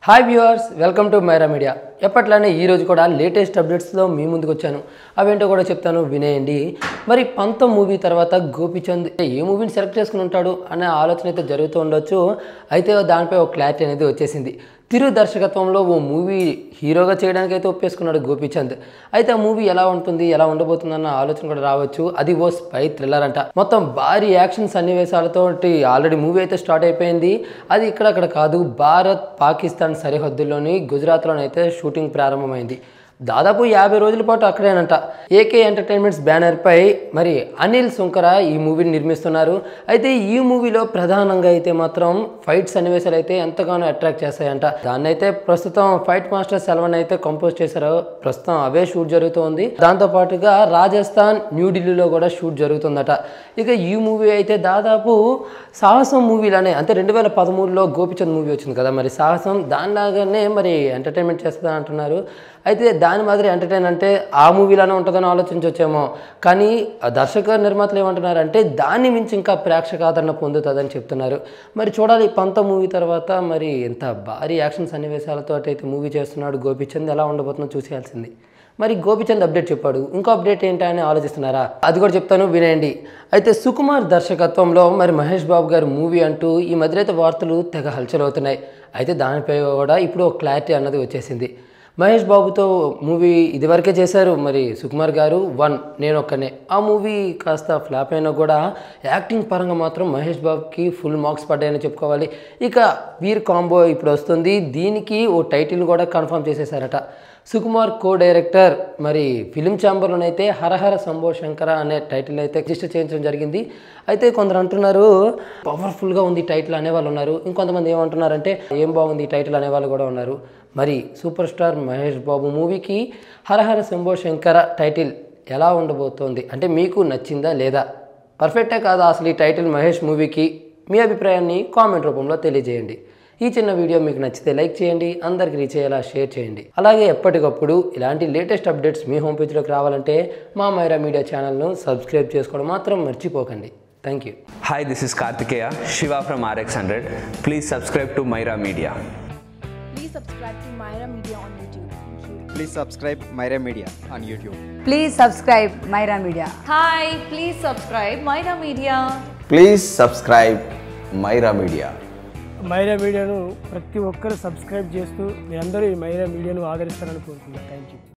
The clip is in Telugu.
Hi viewers, welcome to Maira media. ఎప్పట్లానే ఈరోజు కూడా లేటెస్ట్ అప్డేట్స్లో మీ ముందుకు వచ్చాను. అవేంటో కూడా చెప్తాను, వినేయండి. మరి పంతం మూవీ తర్వాత గోపీచంద్ ఏ మూవీని సెలెక్ట్ చేసుకుని ఉంటాడు అనే ఆలోచన అయితే జరుగుతూ ఉండొచ్చు. అయితే దానిపై ఒక క్లారిటీ అనేది వచ్చేసింది. తిరు దర్శకత్వంలో ఓ మూవీ హీరోగా చేయడానికి అయితే ఒప్పేసుకున్నాడు గోపీచంద్. అయితే ఆ మూవీ ఎలా ఉంటుంది, ఎలా ఉండబోతుందన్న ఆలోచన కూడా రావచ్చు. అది ఓ స్పై థ్రిల్లర్ అంట. మొత్తం భారీ యాక్షన్ సన్నివేశాలతో ఆల్రెడీ మూవీ అయితే స్టార్ట్ అయిపోయింది. అది ఇక్కడక్కడ కాదు, భారత్ పాకిస్తాన్ సరిహద్దుల్లోని గుజరాత్లోనైతే షూటింగ్ ప్రారంభమైంది. దాదాపు 50 రోజుల పాటు అక్కడేనంట. ఏకే ఎంటర్టైన్మెంట్స్ బ్యానర్పై మరి అనిల్ సుంకర ఈ మూవీని నిర్మిస్తున్నారు. అయితే ఈ మూవీలో ప్రధానంగా అయితే మాత్రం ఫైట్ సన్నివేశాలు అయితే ఎంతగానో అట్రాక్ట్ చేస్తాయంట. దాన్ని అయితే ప్రస్తుతం ఫైట్ మాస్టర్ సెల్వన్ అయితే కంపోజ్ చేశారు. ప్రస్తుతం అవే షూట్ జరుగుతుంది. దాంతో పాటుగా రాజస్థాన్, న్యూఢిల్లీలో కూడా షూట్ జరుగుతుందట. ఇక ఈ మూవీ అయితే దాదాపు సాహసం మూవీలానే, అంటే 2013లో గోపీచంద్ మూవీ వచ్చింది కదా, మరి సాహసం దానిలాగానే మరి ఎంటర్టైన్మెంట్ చేస్తుందని అంటున్నారు. అయితే దాని మాదిరి ఎంటర్టైన్ అంటే ఆ మూవీలోనే ఉంటుందని ఆలోచించవచ్చేమో, కానీ దర్శక నిర్మాతలు ఏమంటున్నారంటే దాన్ని మించి ఇంకా ప్రేక్షక ఆదరణ పొందుతుందని చెప్తున్నారు. మరి చూడాలి, పంత మూవీ తర్వాత మరి ఎంత భారీ యాక్షన్ సన్నివేశాలతో అయితే మూవీ చేస్తున్నాడు గోపీచంద్, ఎలా ఉండబోతుందో చూసేయాల్సింది. మరి గోపీచంద్ అప్డేట్ చెప్పాడు, ఇంకో అప్డేట్ ఏంటని ఆలోచిస్తున్నారా? అది కూడా చెప్తాను, వినేయండి. అయితే సుకుమార్ దర్శకత్వంలో మరి మహేష్ బాబు గారి మూవీ అంటూ ఈ మధ్య అయితే వార్తలు తెగ హల్చల్ అవుతున్నాయి. అయితే దానిపై కూడా ఇప్పుడు ఒక క్లారిటీ అన్నది వచ్చేసింది. మహేష్ బాబుతో మూవీ ఇదివరకే చేశారు మరి సుకుమార్ గారు, 1 నేను ఒక్కనే. ఆ మూవీ కాస్త ఫ్లాప్ అయినా కూడా యాక్టింగ్ పరంగా మాత్రం మహేష్ బాబుకి ఫుల్ మార్క్స్ పడ్డాయని చెప్పుకోవాలి. ఇక వీర్ కాంబో ఇప్పుడు వస్తుంది, దీనికి ఓ టైటిల్ కూడా కన్ఫర్మ్ చేసేసారట. సుకుమార్ కో డైరెక్టర్ మరి ఫిలిం ఛాంబర్లోనైతే హరహర శంభో శంకర అనే టైటిల్ అయితే రిజిస్టర్ చేయించడం జరిగింది. అయితే కొందరు అంటున్నారు పవర్ఫుల్గా ఉంది టైటిల్ అనేవాళ్ళు ఉన్నారు. ఇంకొంతమంది ఏమంటున్నారంటే ఏం బాగుంది ఈ టైటిల్ అనేవాళ్ళు కూడా ఉన్నారు. మరి సూపర్ స్టార్ మహేష్ బాబు మూవీకి హరహర శంభో శంకర టైటిల్ ఎలా ఉండబోతోంది, అంటే మీకు నచ్చిందా లేదా, పర్ఫెక్టే కాదా అసలు ఈ టైటిల్ మహేష్ మూవీకి? మీ అభిప్రాయాన్ని కామెంట్ రూపంలో తెలియజేయండి. ఈ చిన్న వీడియో మీకు నచ్చితే లైక్ చేయండి, అందరికి రీచ్ అయ్యేలా షేర్ చేయండి. అలాగే ఎప్పటికప్పుడు ఇలాంటి లేటెస్ట్ అప్డేట్స్ మీ హోమ్ పేజ్లోకి రావాలంటే మా మైరా మీడియా ఛానల్ను సబ్స్క్రైబ్ చేసుకోవడం మాత్రం మర్చిపోకండి. Thank you. Hi, this is Karthikeya, Shiva from RX100. Please subscribe to Myra Media. Please subscribe to Myra Media on YouTube. Thank you. Please subscribe Myra Media on YouTube. Please subscribe Myra Media. Hi, please subscribe Myra Media. Please subscribe Myra Media. Myra మీడియాను ప్రతి ఒక్కరు సబ్స్క్రైబ్ చేస్తూ మీరందరూ ఈ మైరా మీడియాను ఆదరిస్తారని కోరుకుంటున్నాను. Thank you.